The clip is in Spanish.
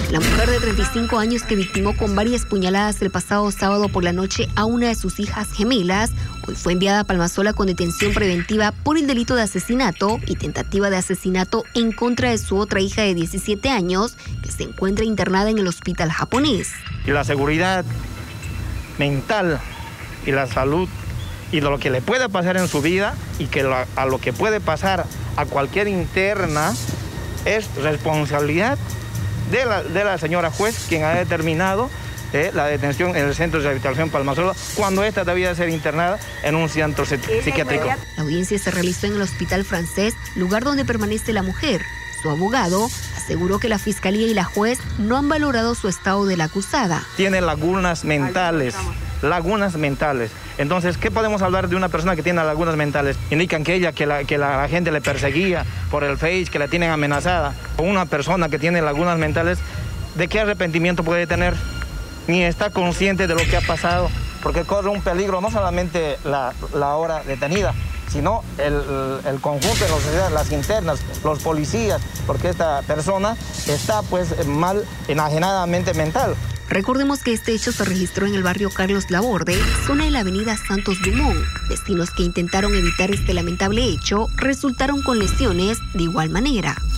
La mujer de 35 años que victimó con varias puñaladas el pasado sábado por la noche a una de sus hijas gemelas, hoy fue enviada a Palmasola con detención preventiva por el delito de asesinato y tentativa de asesinato en contra de su otra hija de 17 años, que se encuentra internada en el hospital japonés. Y la seguridad mental y la salud y de lo que le puede pasar en su vida y que a lo que puede pasar a cualquier interna es responsabilidad de la señora juez, quien ha determinado la detención en el centro de rehabilitación Palmasola, cuando esta debía ser internada en un centro psiquiátrico. La audiencia se realizó en el Hospital Francés, lugar donde permanece la mujer. Su abogado aseguró que la fiscalía y la juez no han valorado su estado de la acusada. Tiene lagunas mentales. Entonces, ¿qué podemos hablar de una persona que tiene lagunas mentales? Indican que la gente le perseguía por el Face, que la tienen amenazada. Una persona que tiene lagunas mentales, ¿de qué arrepentimiento puede tener? Ni está consciente de lo que ha pasado, porque corre un peligro no solamente la hora detenida, sino el conjunto de la sociedad, las internas, los policías, porque esta persona está pues mal, enajenadamente mental. Recordemos que este hecho se registró en el barrio Carlos Laborde, zona de la avenida Santos Dumont. Vecinos que intentaron evitar este lamentable hecho resultaron con lesiones de igual manera.